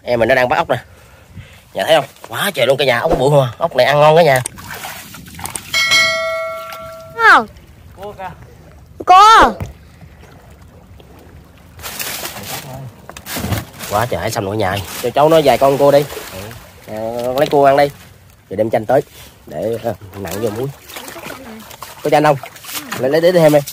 Em mình nó đang bắt ốc nè. Nhà thấy không? Quá trời luôn cả nhà, ốc bự không? Ốc này ăn ngon cả nhà. Không? Cua kìa. Cô. Quá trời hải xăm luôn nhà ơi. Cho cháu nó vài con cua đi. Lấy cua ăn đi. Rồi đem chanh tới để nặng vô muối. Có chanh không? Lấy thêm đi.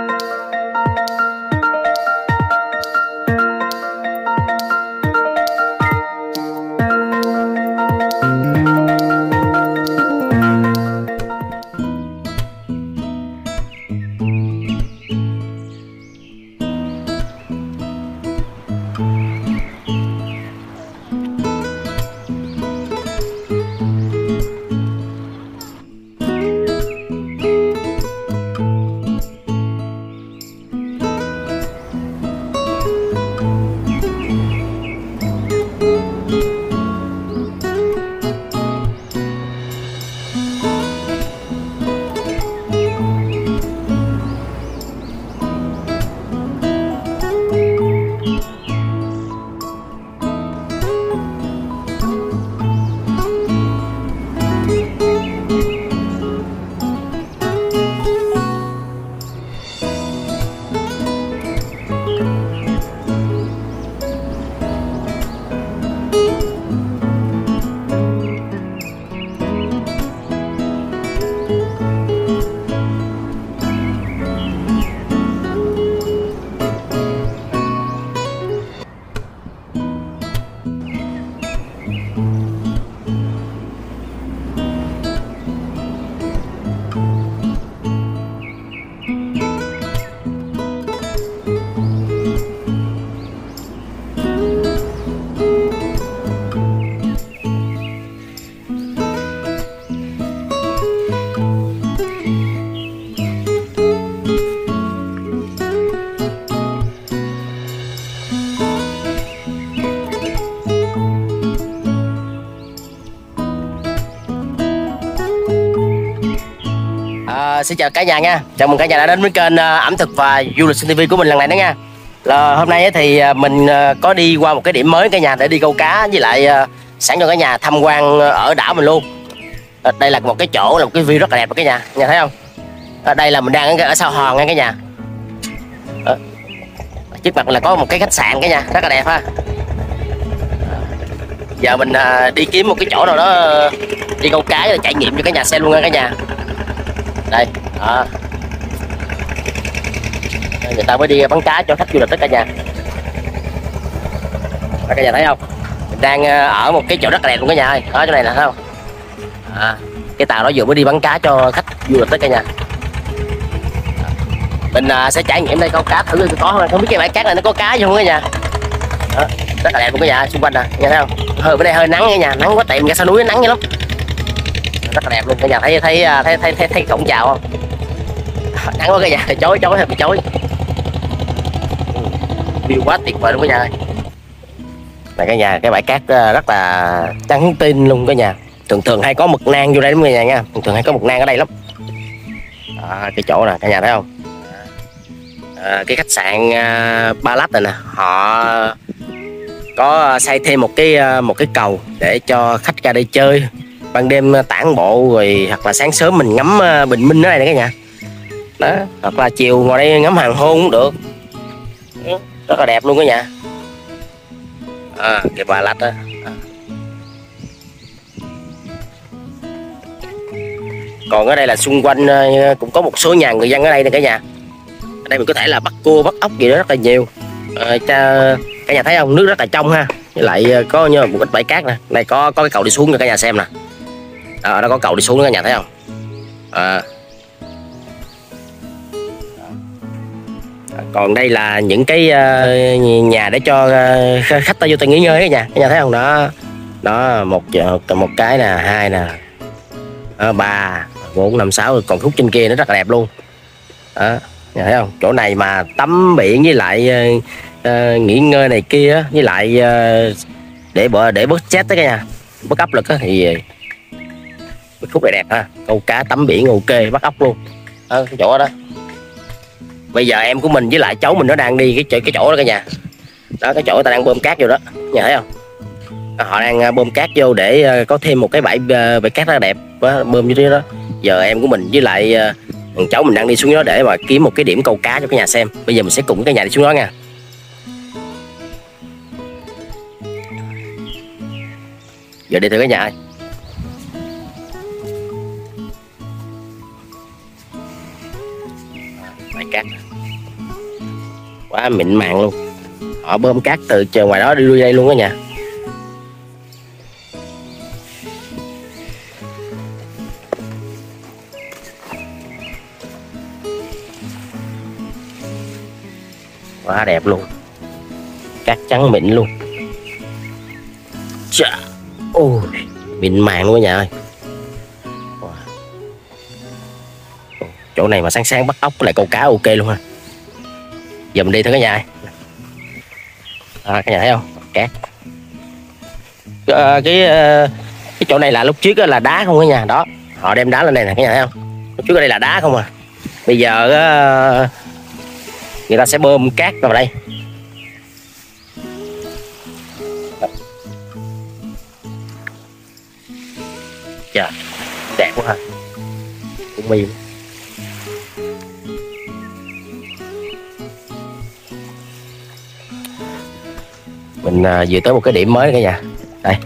Xin chào cả nhà nha, chào mừng cả nhà đã đến với kênh ẩm thực và du lịch Sinh TV của mình lần này đó nha. Hôm nay thì mình có đi qua một cái điểm mới cả nhà để đi câu cá, với lại sẵn cho cả nhà tham quan ở đảo mình luôn. Đây là một cái chỗ, là một cái view rất là đẹp cả nhà thấy không? Đây là mình đang ở Sao Hòn nha cả nhà. Trước mặt là có một cái khách sạn cả nhà, rất là đẹp ha. Giờ mình đi kiếm một cái chỗ nào đó đi câu cá để trải nghiệm cho cả nhà xem luôn nha cả nhà. Đây, đó. Người ta mới đi bắn cá cho khách du lịch tất cả nhà. Cả nhà thấy không? Mình đang ở một cái chỗ rất là đẹp luôn cả nhà ơi. Ở chỗ này là thấy không? Cái tàu đó vừa mới đi bắn cá cho khách du lịch tất cả nhà. Mình sẽ trải nghiệm đây câu cá thử có không biết cái bãi cát này nó có cá không cả nhà. Đó, rất là đẹp luôn cả nhà, xung quanh nè, nghe thấy không? Bữa nay hơi nắng cả nhà, nắng quá tiệm ra sau núi nắng dữ lắm. Rất là đẹp luôn cả nhà, thấy cổng chào không? Nắng quá cả nhà, chói bị chói. View quá tuyệt vời luôn cả nhà ơi. Này cả nhà, cái bãi cát rất là trắng tinh luôn cả nhà. Thường hay có mực nang vô đây đúng không cả nhà nha. Thường hay có mực nang ở đây lắm. Cái chỗ nè cả nhà thấy không? Cái khách sạn Ba Lách này nè, họ có xây thêm một cái cầu để cho khách ra đây chơi ban đêm tản bộ, rồi hoặc là sáng sớm mình ngắm bình minh ở đây nè cả nhà. Đó, hoặc là chiều ngồi đây ngắm hoàng hôn cũng được. Rất là đẹp luôn cả nhà. Cái Ba Lách đó. Còn ở đây là xung quanh cũng có một số nhà người dân ở đây nè cả nhà. Ở đây mình có thể là bắt cua bắt ốc gì đó rất là nhiều. Cả nhà thấy không, nước rất là trong ha, với lại có như một ít bãi cát nè. Đây có cái cầu đi xuống cho cả nhà xem nè. Đó có cầu đi xuống đó cả nhà thấy không? Còn đây là những cái nhà để cho khách ta vô ta nghỉ ngơi cả nhà thấy không? Đó một cái nè, hai nè, 3, 4, 5, 6, còn khúc trên kia nó rất là đẹp luôn. Đó, thấy không? Chỗ này mà tắm biển với lại nghỉ ngơi này kia, với lại để bớt stress đó cả nhà, bớt áp lực á, thì khúc này đẹp ha. Câu cá tắm biển ok, bắt ốc luôn. Cái chỗ đó. Bây giờ em của mình với lại cháu mình nó đang đi cái chỗ đó cả nhà. Đó, cái chỗ người ta đang bơm cát vô đó, nhà thấy không? Họ đang bơm cát vô để có thêm một cái bãi bãi cát rất là đẹp bơm như thế đó. Giờ em của mình với lại thằng cháu mình đang đi xuống đó để mà kiếm một cái điểm câu cá cho cả nhà xem. Bây giờ mình sẽ cùng cả nhà đi xuống đó nha. Giờ đi thử cả nhà ơi. Bãi cát quá mịn màng luôn. Họ bơm cát từ trời ngoài đó đi đây luôn đó nha. Quá đẹp luôn. Cát trắng mịn luôn. Chà. Ôi, mịn màng luôn cả nhà ơi. Chỗ này mà sáng sáng bắt ốc với lại câu cá ok luôn ha. Giờ mình đi thử cả nhà. Cả nhà thấy không? Cát. Cái chỗ này là lúc trước là đá không cả nhà. Đó, họ đem đá lên đây nè cả nhà thấy không? Lúc trước ở đây là đá không à. Bây giờ người ta sẽ bơm cát vào đây. Trời, đẹp quá ha. Cũng mềm. Mình vừa tới một cái điểm mới cả nhà. Đây.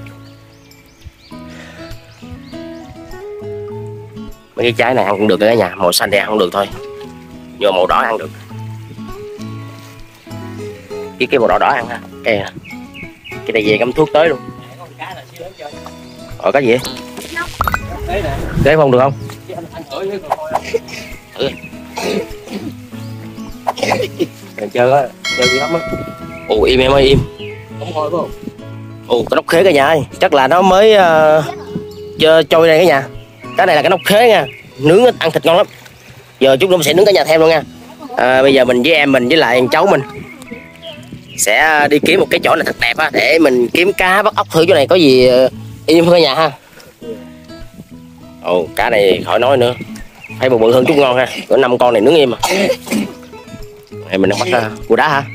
Mấy cái trái này ăn cũng được cả nhà, màu xanh thì ăn không được thôi. Nhưng mà màu đỏ ăn được. Cái màu đỏ đỏ ăn ha. Cái này về cắm thuốc tới luôn. Cái gì vậy? Kế không được không? Chơi gì lắm á. Ồ im em ơi im. Ồ cái nóc khế cả nhà ơi. Chắc là nó mới trôi đây cả nhà. Cái này là cái nóc khế nha. Nướng ăn thịt ngon lắm. Giờ chút nữa mình sẽ nướng cả nhà thêm luôn nha. Bây giờ mình với em mình với lại cháu mình sẽ đi kiếm một cái chỗ này thật đẹp á, để mình kiếm cá bắt ốc thử chỗ này có gì im hơn cả nhà ha. Ồ cá này khỏi nói nữa. Thấy bự bự hơn chút ngon ha. Có 5 con này nướng im à. Này mình đang bắt cua đá hả?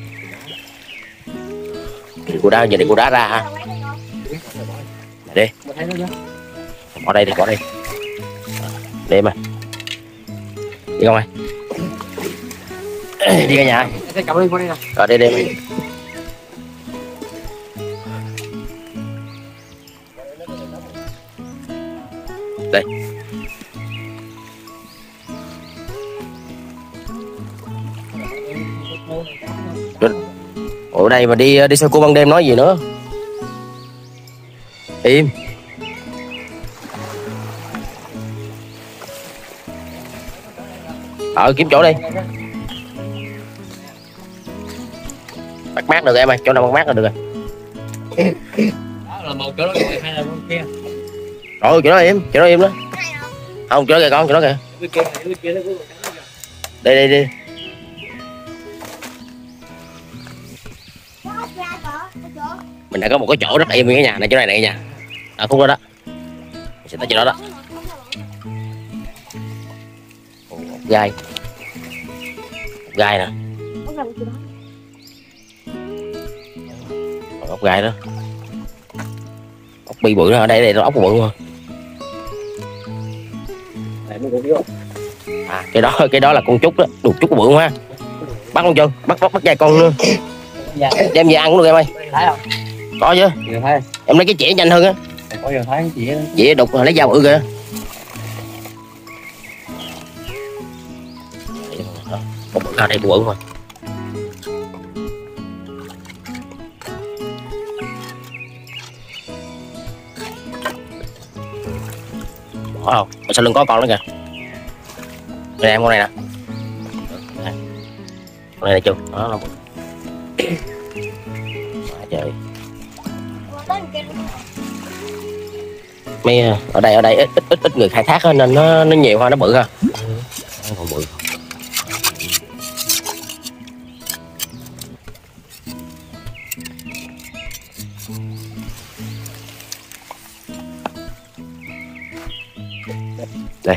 Cua đá giờ này cua đá ra ha. Đi. Bỏ đây đi, bỏ đây. Đi em ơi. Đi không ơi. Đi cả nhà. Rồi đi đi. Đây. Ở đây mà đi soi cua ban đêm nói gì nữa. Im. Kiếm chỗ đi. Bắt mát được em ơi, chỗ nào bắt mát là được rồi. Đó là một chỗ đó rồi hay là bên kia? Rồi chỗ đó im đó. Không chỗ đó kìa con, chỗ đó kìa. Đây đi. Mình đã có một cái chỗ rất là im cái nhà này, chỗ này nha. Khúc đó đó. Mình sẽ tới chỗ đó đó. Gai. Gai nè. Ốc gai đó. Ốc bi bự đó, ở đây ốc bự luôn. Cái đó là con trúc đó, đục trúc bự ha. Bắt con chưa? Bắt vài con nữa. Đem về ăn cũng được em ơi. Có chứ. Em lấy cái chĩa nhanh hơn á. Có giờ thấy cái chĩa đục lấy dao bự kìa. Một bự đây bự mà. Bỏ không? Ở sau lưng có con nữa kìa. Đây em con này nè. Con này là chưa? Đó là trời. Mấy ở đây ít người khai thác nên nó nhiều hoa, nó bự ha. Còn bự. Đây.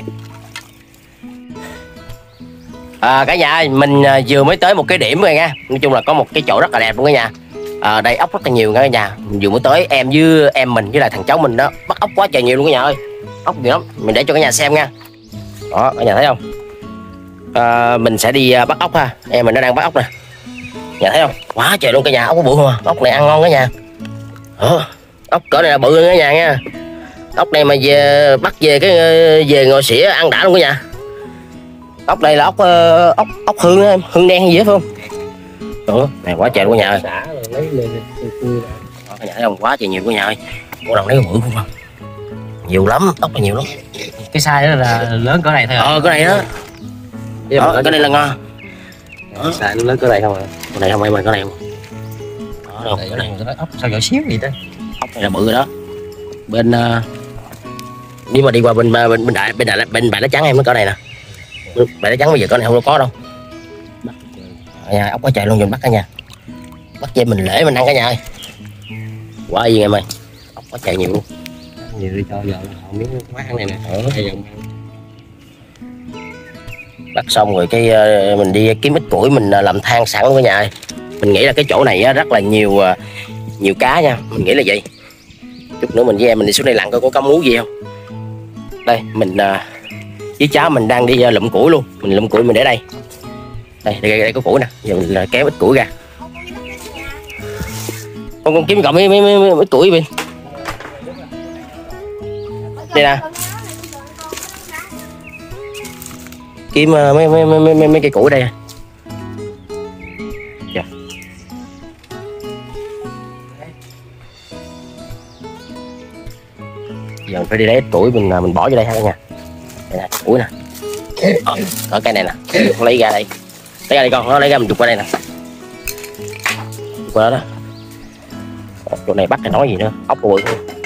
Cả nhà ơi, mình vừa mới tới một cái điểm rồi nha. Nói chung là có một cái chỗ rất là đẹp luôn cả nhà. Đây ốc rất là nhiều cả nhà. Mình vừa mới tới, em với em mình với lại thằng cháu mình đó bắt ốc quá trời nhiều luôn cả nhà ơi. Ốc nhiều lắm, mình để cho cả nhà xem nha. Đó cả nhà thấy không? Mình sẽ đi bắt ốc ha. Em mình nó đang bắt ốc nè, nhà thấy không? Quá trời luôn cả nhà, ốc có bự không à? Ốc này ăn ngon cả nhà. Ốc cỡ này là bự hơn cả nhà nha. Ốc này mà về bắt về cái về ngồi xỉa ăn đã luôn cả nhà. Ốc đây là ốc hương em, hương đen hay gì hết phải không? Này quá trời luôn cả nhà ơi. xả rồi lấy lên Cả nhà thấy không? Quá trời nhiều cả nhà ơi. Con nào lấy bự không? Nhiều lắm, ốc là nhiều lắm. cái size đó là lớn cỡ này thôi à? Cái này đó. Cái này là ngon. Size lớn cỡ này không à? Con này không em ơi, cái này không. Đó, Cái này nó ốc sao nhỏ xíu vậy ta? ốc này là bự rồi đó. Bên nếu mà đi qua bên bãi đá trắng em nó cỡ này nè. Bãi đá trắng bây giờ cỡ này không có đâu. Nhà ốc quá trời luôn, dùng bắt cả nhà. Bắt về mình lễ mình ăn cả nhà ơi. Quá gì em ơi. Ốc quá trời nhiều luôn. Nhiều đi cho giờ họ miếng quán này nè. Bắt xong rồi cái mình đi kiếm ít củi mình làm than sẵn cả nhà ơi. Mình nghĩ là cái chỗ này rất là nhiều cá nha, mình nghĩ là vậy. Chút nữa mình với em mình đi xuống đây lặn coi có mú gì không. Đây mình với cháu mình đang đi lụm củi luôn, mình lụm củi mình để đây. Đây có củi nè, giờ mình kéo ít củi ra. Con kiếm cộng mấy củi bên đây nè, kiếm mấy cây củi đây. Giờ mình phải đi lấy ít củi mình bỏ vô đây ha cả nhà. Đây nè, củi nè. Ở cái này nè, lấy ra đây. Lấy ra đây con, nó lấy ra mình chụp qua đây nè. Chụp qua đó đó. Chỗ này bắt cái nói gì nữa, ốc bự.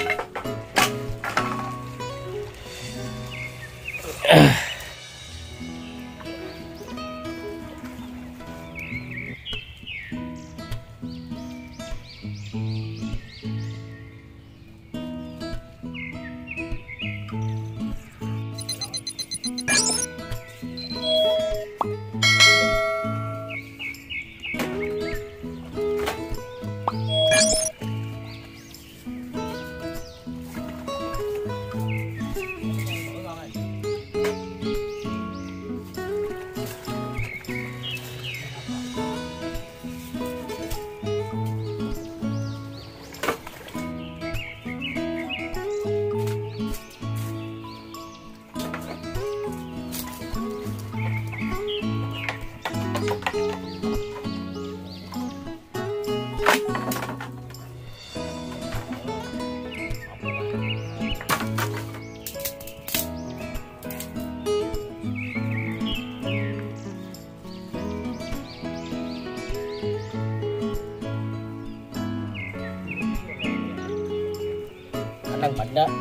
Đang bệnh đó.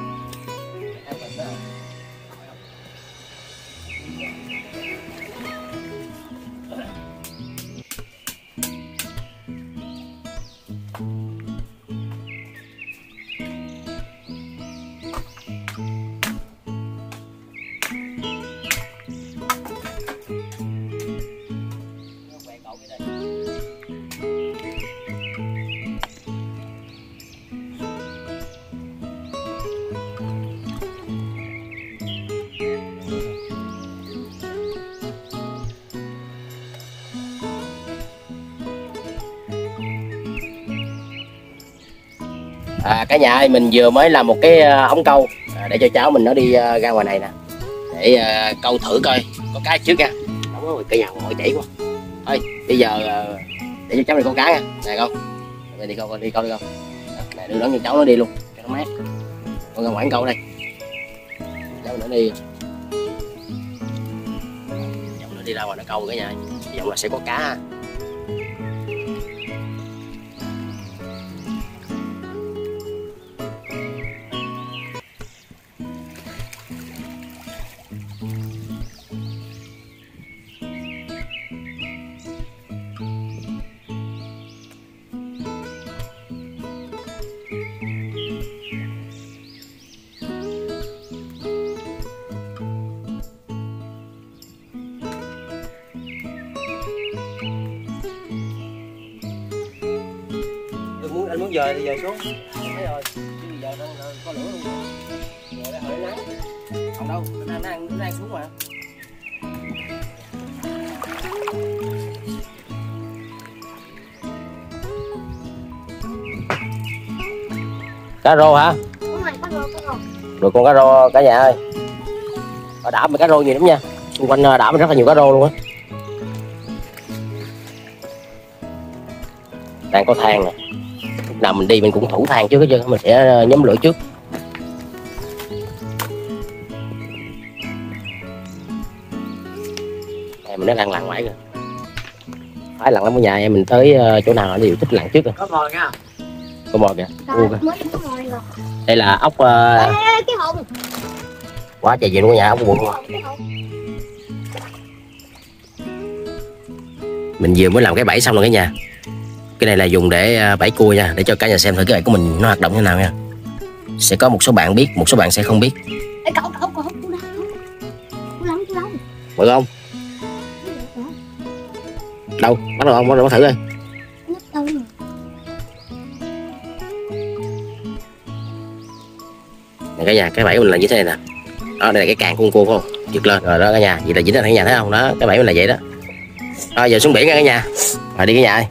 Cả nhà ơi, mình vừa mới làm một cái ống câu để cho cháu mình nó đi ra ngoài này nè, để câu thử coi có cá trước nha. Đúng rồi, cả nhà ngồi chảy quá. Thôi bây giờ để cho cháu này con cá nha, nè con, mình đi câu đi con. Này đưa đón cho cháu nó đi luôn cho nó mát. Con ra ngoài câu đây, cháu nó đi, cháu nó đi ra ngoài nó câu cả nhà, hy vọng là sẽ có cá. xuống giờ thì giờ xuống. Thấy rồi, chứ giờ đang có lửa luôn. Giờ đã hỏi nắng. Còn đâu, nó đang xuống mà. Cá rô hả? Đúng rồi, có rô, có rô. Rồi con cá rô cả nhà ơi. Ở đảo mình cá rô nhiều lắm nha. Xung quanh đảo mình rất là nhiều cá rô luôn á. Đang có than nè. Lúc nào mình đi mình cũng thủ than trước hết chứ, mình sẽ nhóm lửa trước. Em mình nó đang lặn mãi rồi. Phải lặn lắm ở nhà em mình tới chỗ nào nó đều thích lặn trước rồi. Có mồi nha. Có bò kìa. Rồi, mới có ngồi rồi. Đây là ốc Đây, cái hồn. quá trời gì luôn ở nhà, ốc bụng luôn. Cái hồn. Mình vừa mới làm cái bẫy xong rồi cả nhà. Cái này là dùng để bẫy cua nha, để cho cả nhà xem thử cái bẫy của mình nó hoạt động như nào nha. Sẽ có một số bạn biết, một số bạn sẽ không biết. Ê, cậu lắm. Được không? Đâu? Bắt đầu không? Bắt đầu thử đi. Này cả nhà, cái bẫy của mình là như thế này nè. Đó, đây là cái càng của con cua phải không? Giật lên rồi đó cả nhà, vậy là dính lên cả nhà thấy không? Đó, cái bẫy mình là vậy đó. Rồi giờ xuống biển nha cả nhà. Rồi đi cả nhà ơi.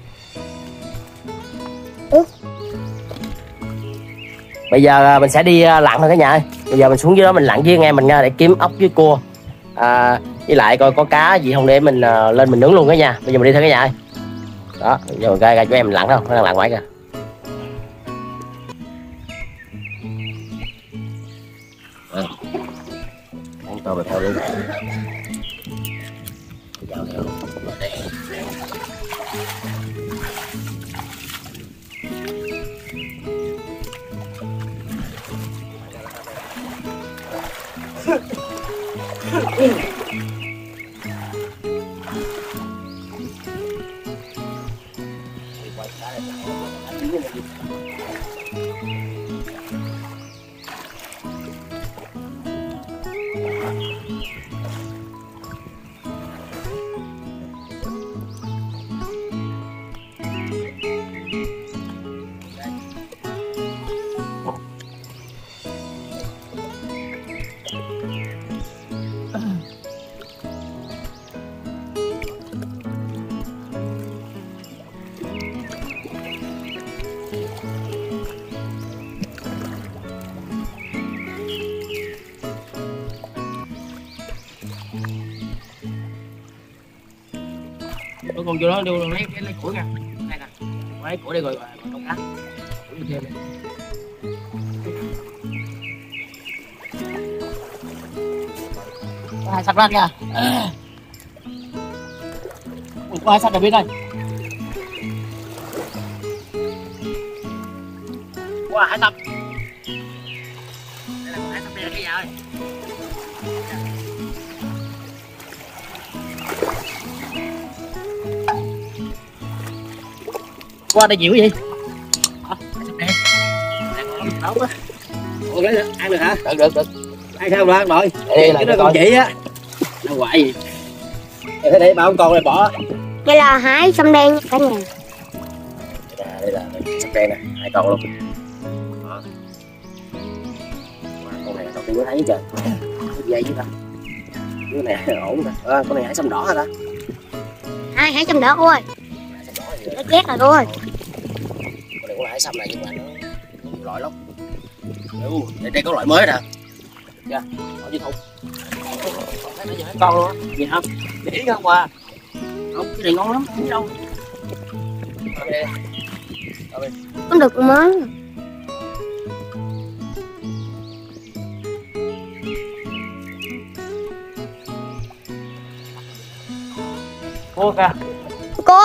Bây giờ mình sẽ đi lặn thôi cả nhà ơi. Bây giờ mình xuống dưới đó mình lặn với anh em mình để kiếm ốc với cua. Với lại coi có cá gì không để mình lên mình nướng luôn cả nhà. Bây giờ mình đi thôi cả nhà ơi. Đó, giờ mình ra cho em mình lặn không? Nó đang lặn ngoài kìa. Ăn to theo luôn. Con vô đó đưa lấy củi nha. Đây nè. Lấy củi đây rồi con cá. Củi thêm đây. Có hai sắp rác nha. Có hai sắp ở bên đây. Wow, hai sắp. Đây là con hai sắp đây cái nhà ơi. Qua đây nhiều cái gì? Nấu quá. Ủa lấy được, ăn được hả? Được. Ăn sao mà ăn rồi? Đây là cái con chị á. Nó hoài gì? Để bà không còn rồi bỏ. Đây là hái sâm đen cả nhà. Đây là sâm đen nè, 2 con luôn. Đó. Con này đầu tiên mới thấy trời. Dây chứ ta. Cái này ổn nè. Con này hái sâm đỏ hả ta? Hái sâm đỏ ơi. Nó chết rồi thôi. Con này cũng là hái sâm này nhưng mà nó nhiều loại lắm. Đây có loại mới nè. Chưa? Hỏi chứ không. Thấy nãy giờ mấy con luôn á. Gì không? Để không à. Không, cái này ngon lắm, không biết đâu. Con được mới. Cô kìa. Cô.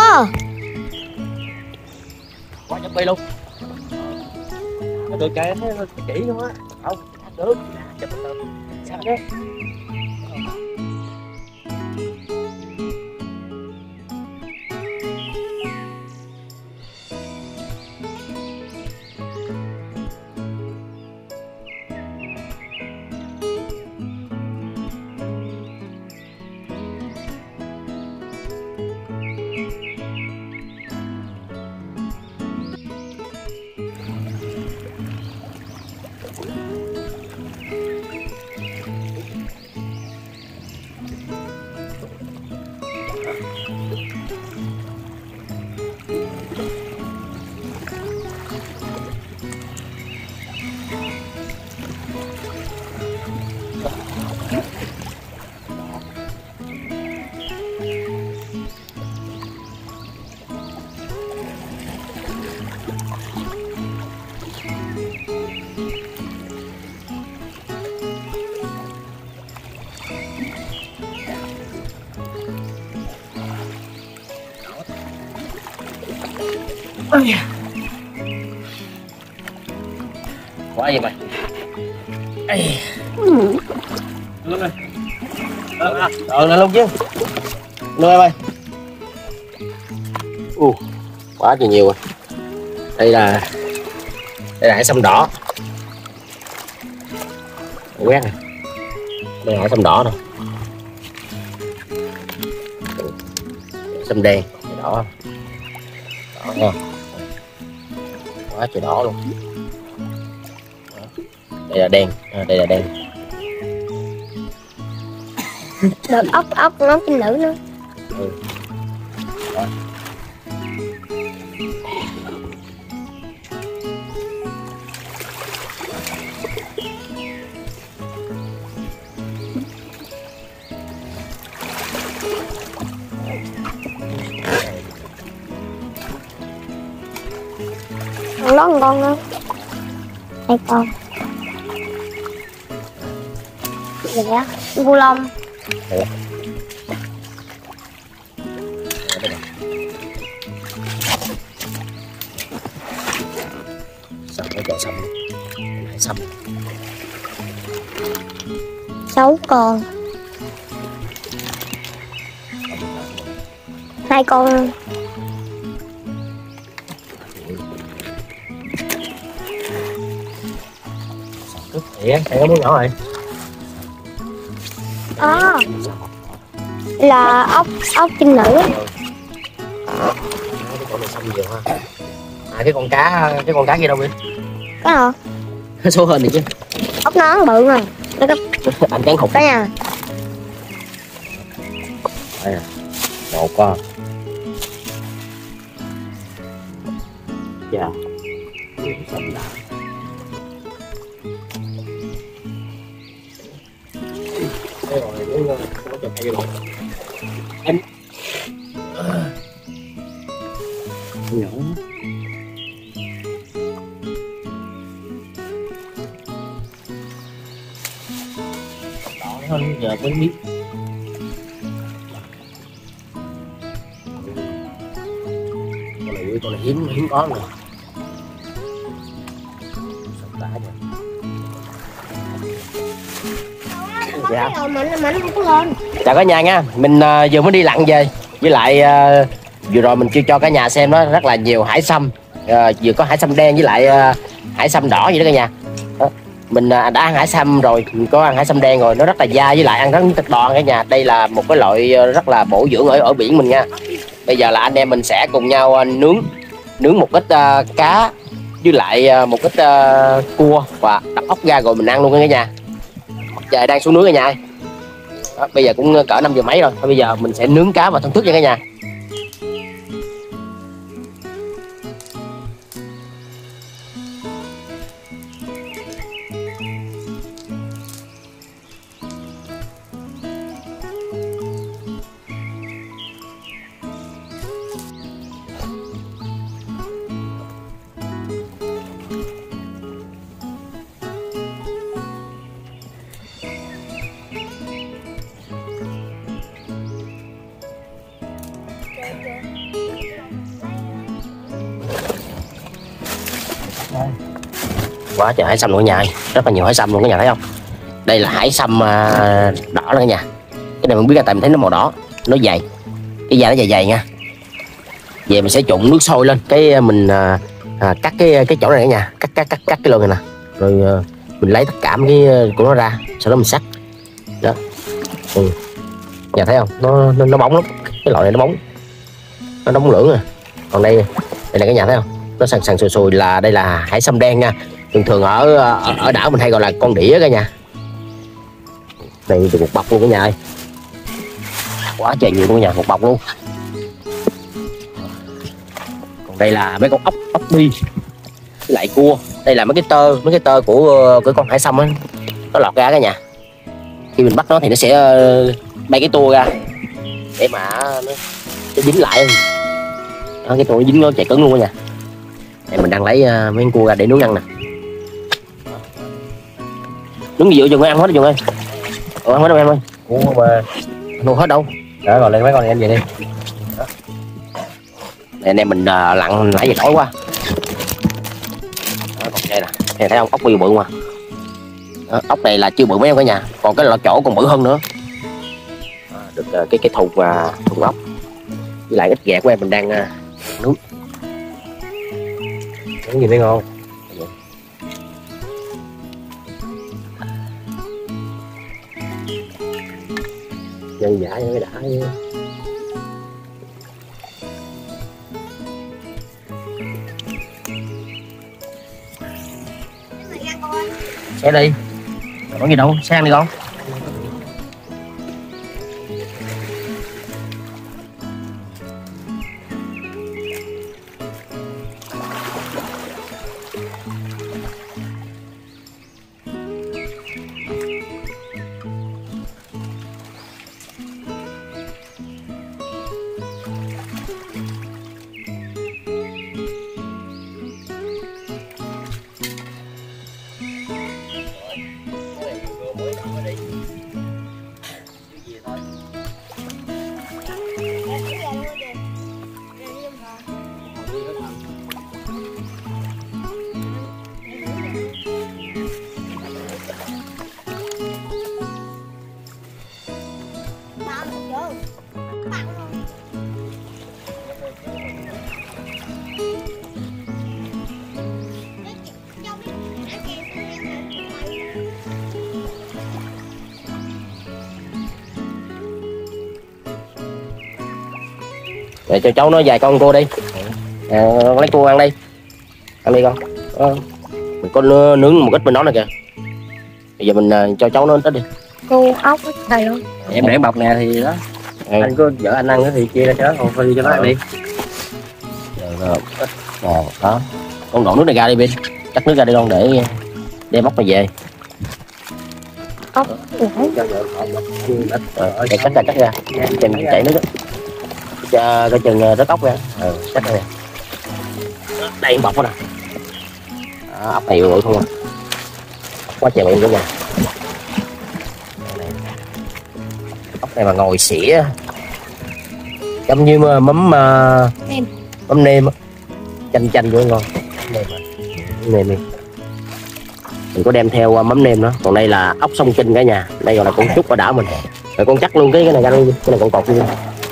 Quá nhập bi luôn. Nó được kìa, nó chỉ luôn á. Không, được. Chụp từ. Sao thế? Quá vậy mày. Luôn rồi. Là luôn chứ. Luôn em ơi. Quá trời nhiều rồi. Đây là hải sâm đỏ. Quét này. Đây là hải sâm đỏ nè. Sâm đen, đỏ. Đỏ nha. Quá trời đỏ luôn. Đây là đen, đây là đen. Được ốc nó chim nữ nữa. Đó. Con đó con nữa. Hai con. Dạ, bu lông. Sâm cái chợ sâm. Hải sâm. 6 con. 2 con. Thiệt, thấy có muốn nhỏ rồi. Là ốc chim nữ. Cái con này sâm nhiều ha. Cái con cá kia đâu đi? Cái nào? Số hơn này chứ. Ốc nó bự mà. Nó có Anh cắn khục. cái nha. Đây nè. Một con. Dạ. Sâm đã. Đây rồi, nó cho cây luôn. Em nhỏ. Đỏ hơn giờ mới biết. Con này hiếm có rồi. Sâm đã nha. Dạ. Mạnh không có lên. Chào cả nhà nha, mình vừa mới đi lặn về. Với lại vừa rồi mình chưa cho cả nhà xem đó, rất là nhiều hải sâm. Vừa có hải sâm đen với lại hải sâm đỏ vậy đó cả nhà. Mình đã ăn hải sâm rồi, mình có ăn hải sâm đen rồi, nó rất là dai với lại ăn rất thịt đòn cả nhà. Đây là một cái loại rất là bổ dưỡng ở biển mình nha. Bây giờ là anh em mình sẽ cùng nhau nướng một ít cá với lại một ít cua và đập ốc ra rồi mình ăn luôn cả nhà. Trời đang xuống nước cả nhà. Đó, bây giờ cũng cỡ 5 giờ mấy rồi. Thôi bây giờ mình sẽ nướng cá và thưởng thức nha cả nhà. Quá trời hải sâm luôn cả nhà, rất là nhiều hải sâm luôn cả nhà thấy không? Đây là hải sâm đỏ đó cả nhà. Cái này mình biết là tại mình thấy nó màu đỏ, nó dày, cái da nó dày dày nha. Về mình sẽ trụng nước sôi lên, cái mình cắt cái chỗ này cả nhà, cắt cái lưng này nè, rồi mình lấy tất cả cái của nó ra, sau đó mình sắc đó. Nhà thấy không? Nó bóng lắm, cái loại này nó bóng lưỡng à. Còn đây là cả nhà thấy không? Nó sần sùi là đây là hải sâm đen nha. Thường ở đảo mình hay gọi là con đĩa cả nhà. Đây được một bọc luôn cả nhà ơi. Quá trời nhiều luôn cả nhà, một bọc luôn. Còn đây là mấy con ốc bi với lại cua. Đây là mấy cái tơ của con hải sâm á, nó lọt ra cả nhà. Khi mình bắt nó thì nó sẽ bay cái tua ra để mà nó dính lại. Đó, cái tua dính nó chạy cứng luôn cả nhà. Đây mình đang lấy mấy con cua ra để nướng ăn nè. Nướng gì Trường ơi, ăn hết Trường ơi. Ăn hết đâu em ơi. Cua mà. Không hết đâu. Đó rồi lên mấy con này em về đi. Đó. Đây, anh em mình lặn nãy giờ đói quá. Đó, còn đây nè, thấy không, ốc bự bự mà. Đó, ốc này là chưa bự mấy em cả nhà, còn cái lọ chỗ còn bự hơn nữa. Được cái thùng thùng ốc với lại ít ghẹ của em mình đang nướng. Nướng gì mới ngon. Dân dã mới đã. Xe đi, có gì đâu, xe ăn đi con. Để cho cháu nó vài con cua đi. Lấy cua ăn đi. Ăn đi con. Mình có nướng một ít bên đó nè kìa. Bây giờ mình cho cháu nó ít đi. Cua ốc đầy luôn. Em để bọc nè thì đó. Anh có vợ anh ăn thì chia ra cho nó, còn phi cho nó ăn đi. Rồi, đó. Con đổ nước này ra đi bên. Cắt nước ra đi con để đem ốc mà về. Ốc cắt ra. Chừng chảy nước đó. Cho chừng rớt ốc ra. Cắt ra nè. Đây bọc đó nè. Ốc này bự không à. Quá trời bự cả nhà. Ốc này mà ngồi xỉa giống như mắm nêm chanh vô ngon. Nêm đi. Mình có đem theo mắm nêm nữa. Còn đây là ốc sông Kinh cả nhà. Đây gọi là con trúc ở đảo mình. Rồi con chắc luôn cái này ra luôn. Cái này con cột luôn.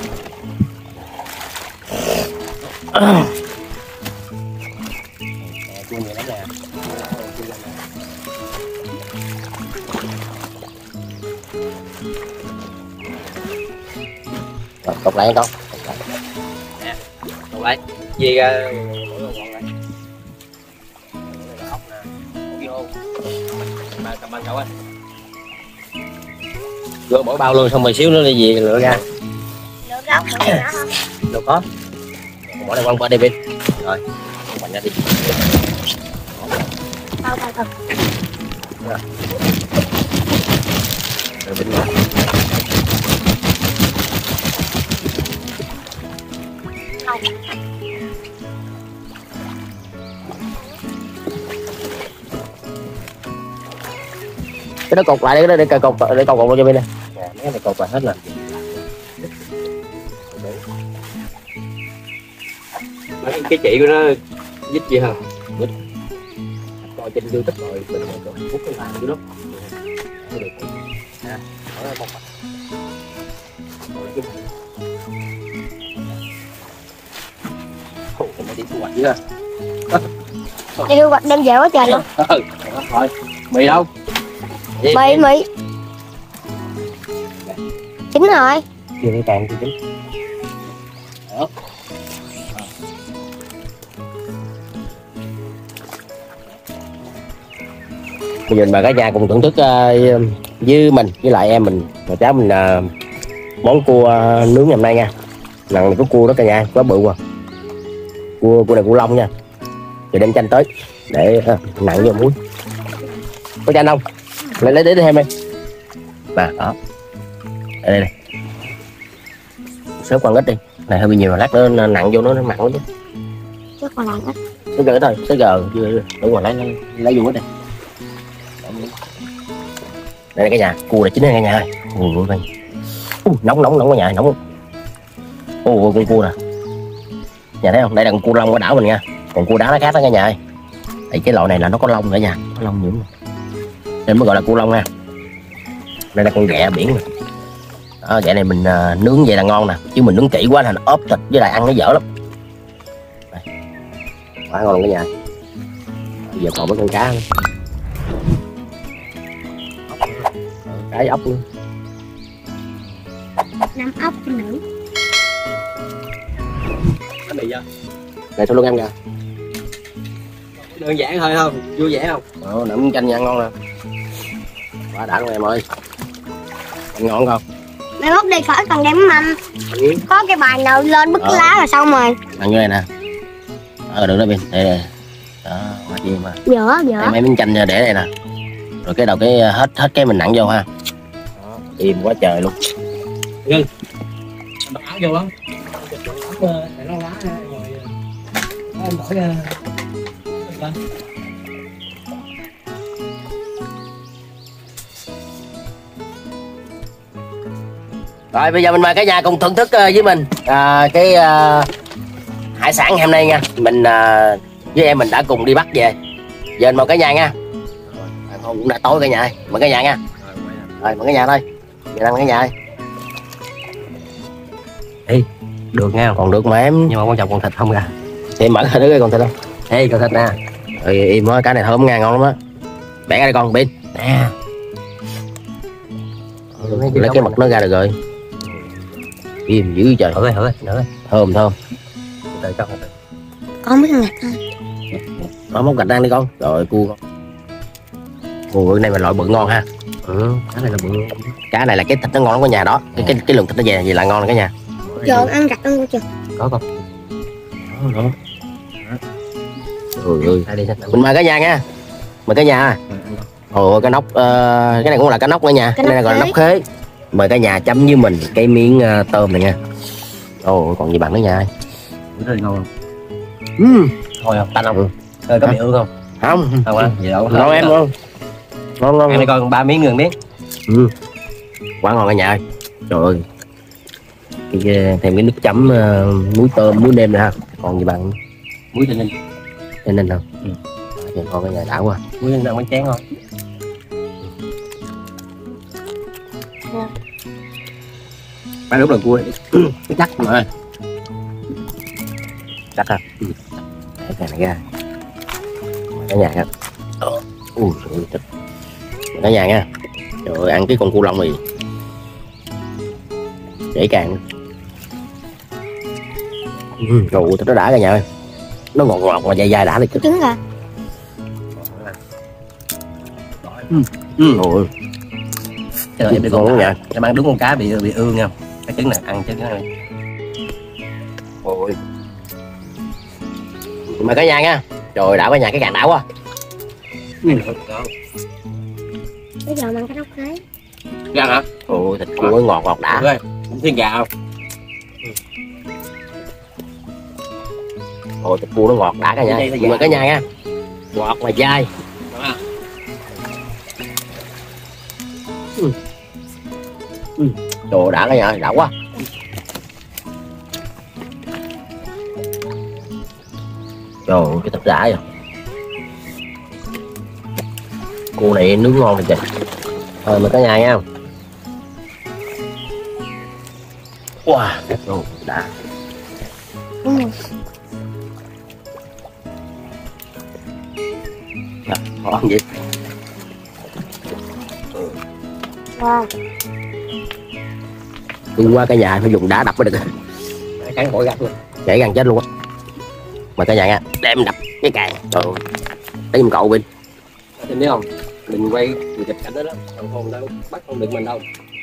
Rồi, cột lại con. Cột lại. Chia ra. Cầm ăn cậu anh. Rồi bỏ bao luôn xong rồi xíu nữa đi về lựa ra. Lựa gốc hả? Đâu có. Bỏ đây quăng qua đây bên. Rồi. Quăng ra đi. Bao. Rồi bên ngoài. Cái đó cột lại đấy, để cột luôn cho bên đây. Mấy cái này cột lại hết rồi. Cái chị của nó dít gì hả? Coi trên YouTube rồi mình hút cái bàn dưới đó. Nó đi thu hoạch chứ. Đi thu hoạch đem về quá trời luôn. Thôi, mì đâu? Mì. Chín rồi. Chưa cái càng chưa chín. Bây giờ mà cả nhà cùng thưởng thức với mình với lại em mình và cháu mình món cua nướng ngày hôm nay nha. Nặng này có cua đó cả nhà, quá bự quá. Cua này cua lông nha. Rồi đem chanh tới để nặng vô muối. Có chanh không? Lấy thêm đi. Mà đó. Đây này. Xớt con ít đi. Này hơi bị nhiều, lát nữa nặng vô nó mặn quá chứ. Chứ còn lại ít. Xớt gờ thôi, xớt gờ đúng rồi, lấy vô hết đi. Đây cả nhà, cua là chín cả nhà ơi. Nóng cả nhà, nóng. Con cua nè. Nhà thấy không, đây là con cua lông của đảo mình nha, còn cua đá nó khác đó cả nhà ơi. Thì cái loại này là nó có lông nữa nha, có lông nhiều nên mới gọi là cua lông nha. Đây là con ghẹ biển này. Đó, ghẹ này mình nướng vậy là ngon nè, chứ mình nướng kỹ quá là nó ốp thịt với lại ăn nó dở lắm. Đây. Quá ngon cả nhà. Bây giờ còn với con cá nữa. Cá với ốc luôn. 5 ốc cho nữ. Cái này chưa? Này thôi luôn em kìa. Đơn giản thôi không? Vui vẻ không? Nấm chanh nha, ngon nè. Quá đã luôn em ơi. Anh ngon không? Mai mốt đi khỏi cần đem mâm. Có cái bài nào lên bứt lá là xong rồi. Ăn như này nè. Được đó Bin. Đây. Đó, quá chi mà. Dở. Đây, mấy miếng chanh để đây nè. Rồi cái đầu cái hết cái mình nặng vô ha. Đó, im quá trời luôn. Ngưng. Mặc áo vô lắm. Để nó lá rồi. Em đổi lên. Rồi bây giờ mình mời cả nhà cùng thưởng thức với mình cái hải sản ngày hôm nay nha. Mình với em mình đã cùng đi bắt về. Giờ mời cả nhà nha. Thôi cũng đã tối cả nhà ơi. Mời cả nhà nha. Rồi mời cả nhà thôi. Giờ đang cả nhà ơi. Ê, được nha. Còn được mà em. Nhưng mà quan trọng còn thịt không kìa. Thì em mở ra đứa con thịt không? Ê, còn thịt nè. Rồi im nói cái này thơm ngang ngon lắm á. Bẻ ra đây con Bin. Nè. Lấy cái mật nó ra được rồi. Im dữ trời. Thử ơi. Thơm. Từ cho. Con biết ngặt thôi. Nó móc gạch đang đi con. Rồi cua con. Cua cái này mà loại bự ngon ha. Cái này là bự. Cá này là cái thịt nó ngon lắm cả nhà đó. Cái lượng thịt nó về là ngon cả nhà. Giờ ăn gạch ăn chưa? Có con. Đó. Ơi. Mình mời cả nhà nha. Mời cả nhà. Ồ cái nóc cái này cũng là cá nóc nữa nha. Cái này gọi là nóc khế. Mời cả nhà chấm với mình cái miếng tôm này nha. Ồ còn gì bạn nữa nha. Rất là ngon. Thôi không, tanh không? Có bị ương không? Không. Không á. Gì đâu. Ngon em luôn. Ngon. Ăn đi con 3 miếng miếng. Quá ngon cả nhà ơi. Trời ơi. Thêm cái nước chấm muối tôm, muối nêm nữa ha. Còn gì bạn? Muối Tây Ninh. Tây Ninh không? Ngon cả nhà đã quá. Muối Tây Ninh bánh chén không? Ba lúc là cua chắc mà. Chắc ha. Cái này ra. Cả nhà ha. Ui trời cả nhà nha. Trời ơi ăn cái con cua lông này dễ càng. Trời ơi nó đã cả nhà ơi. Nó ngọt mà dai đã thì Trứng à? Ôi. Trời em đi con nha. Em ăn đúng con cá bị ương nha. Cái trứng này ăn trứng này. Ôi. Mời cả nhà nha. Trời đã cả nhà cái càng đã quá. Bây giờ ăn cái nóc khế. Gan hả? Ôi thịt cua ngọt đã. Ơi, thiên gà không? Ôi thịt cua nó ngọt đã cả nhà. Mời cả nhà nha. Ngọt mà dai. Trời đã cả nhà, đã quá. Trời ơi, cái thịt đã rồi. Cua này nướng ngon rồi trời. Thôi mời cả nhà nha. Wow, đã. Đúng rồi. Ngon vậy. Wow. Cưng qua cả nhà phải dùng đá đập mới được. Cắn khỏi gạch luôn. Chảy gần chết luôn á. Mời cả nhà nha. Đem đập cái càng. Trời ơi. Đấy giùm cậu Bin. Em biết không? Mình quay người chụp cảnh đó đó. Còn không đâu bắt không được mình đâu.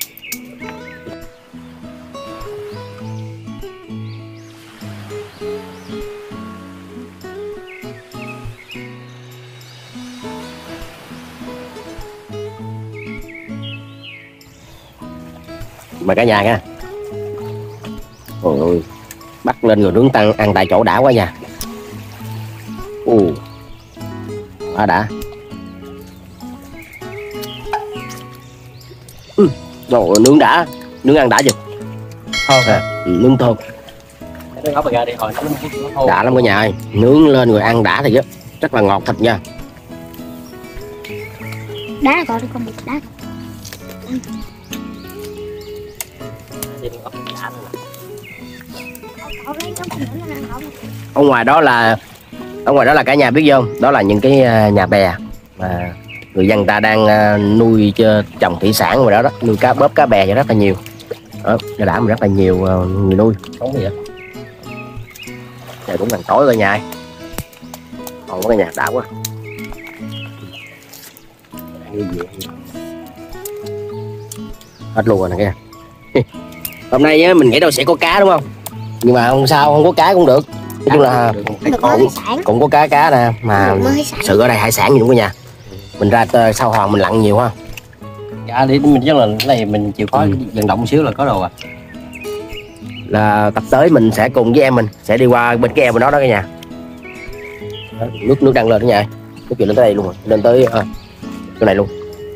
Mời cả nhà nha. Ôi ơi. Bắt lên rồi nướng tăng ăn tại chỗ đã quá nha. Quá đã. Rồi nướng đã. Nướng ăn đã chưa? Thơm hả? Nướng thơm. cái ốc ra đi hồi nó đã lắm cả nhà ơi, nướng lên rồi ăn đã thì rất là ngọt thịt nha. Đá coi đi con vịt đá. Cậu lấy cái con nữa nó ăn không? Ở ngoài đó là cả nhà biết không, đó là những cái nhà bè mà người dân ta đang nuôi trồng thủy sản rồi đó, nuôi cá bớp cá bè rất là nhiều đó, đã mình rất là nhiều người nuôi. Đúng vậy. Trời cũng gần tối rồi nhà ơi. Còn có nhà đã quá. Hết luôn rồi nè kìa. Hôm nay mình nghĩ đâu sẽ có cá đúng không, nhưng mà không sao, không có cá cũng được. Nói chung là cũng có cá nè, mà sự ở đây hải sản gì đúng không nhà. Mình ra sau hòn mình lặn nhiều ha. Dạ đi mình chắc là cái này mình chịu khó vận động một xíu là có đồ à. Là tập tới mình sẽ cùng với em mình sẽ đi qua bên cái eo bên đó cả nhà. Nước đang lên đó nhà, nước chuyển lên tới đây luôn rồi, lên tới chỗ này luôn.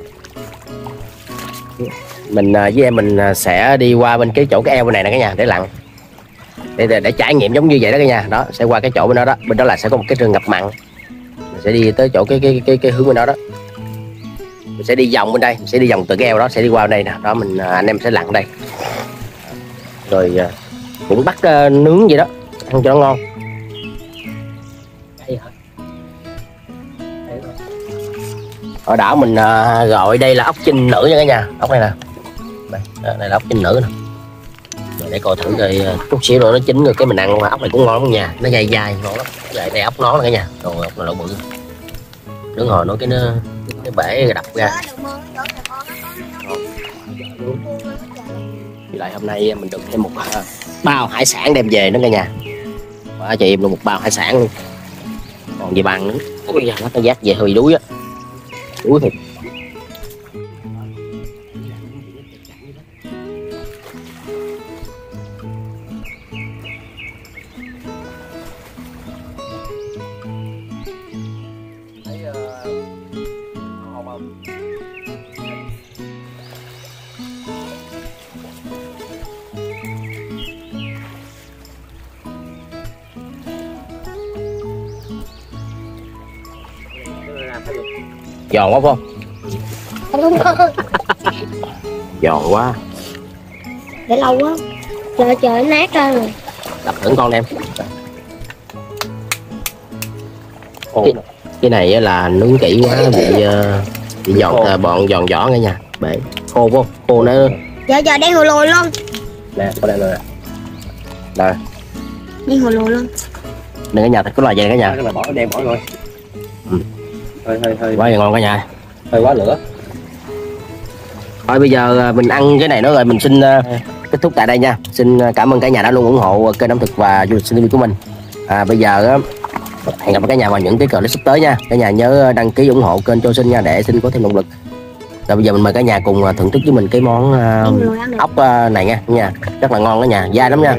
Mình với em mình sẽ đi qua bên cái chỗ cái eo bên này nè cả nhà để lặn, để trải nghiệm giống như vậy đó cả nhà. Đó sẽ qua cái chỗ bên đó là sẽ có một cái rừng ngập mặn, mình sẽ đi tới chỗ cái hướng bên đó. Mình sẽ đi vòng bên đây, mình sẽ đi vòng từ cái eo đó sẽ đi qua bên đây nè. Đó mình anh em sẽ lặn đây rồi cũng bắt nướng vậy đó, ăn cho nó ngon. Ở đảo mình gọi đây là ốc chinh nữ nha cả nhà. Ốc này nè, đây là ốc chinh nữ nè. Rồi để coi thử rồi chút xíu rồi nó chín rồi cái mình ăn. Ốc này cũng ngon lắm nha, nó dai dai ngon lắm. Đây ốc nó cả nhà, còn ốc là lỗ bự. Đứng hồi nói cái bể rồi đập ra. Vì lại hôm nay mình được thêm một bao hải sản đem về nữa cả nhà. Và cho em luôn một bao hải sản luôn. Còn về bằng nữa. Ôi da, nó dắt về hơi đuối á. Đuối thiệt. Giòn quá không? Giòn quá. Để lâu quá. Trời nó nát ra rồi. Đập thử con em. Cái này là nướng kỹ quá bị giòn bọn giòn vỏ cả nhà. Bể khô không? Khô nó. Giờ đen hồ lùi luôn. Nè, có đây rồi. Đây. Đen hồ lùi luôn. Đừng cả nhà thật có là vậy cả nhà. Cái là bỏ đem bỏ rồi. Hơi quá ngon cả nhà. hơi quá lửa. Thôi bây giờ mình ăn cái này nữa rồi mình xin kết thúc tại đây nha. Xin cảm ơn cả nhà đã luôn ủng hộ kênh ẩm thực và du lịch sinh viên của mình. Bây giờ hẹn gặp cả nhà vào những cái clip sắp tới nha. Cả nhà nhớ đăng ký ủng hộ kênh Châu Sinh nha để xin có thêm động lực. Rồi bây giờ mình mời cả nhà cùng thưởng thức với mình cái món ốc này nha. Rất là ngon đó nhà, dai lắm nha.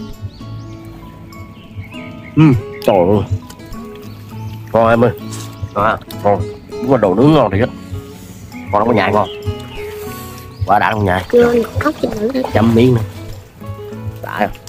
Trời ơi. Ngon em ơi. Ngon. Đúng là đồ nướng ngon thiệt. Còn nó có nhại ngon. Quá đã không nhại. Ốc chinh nữ. Chấm miếng nữa. Đã.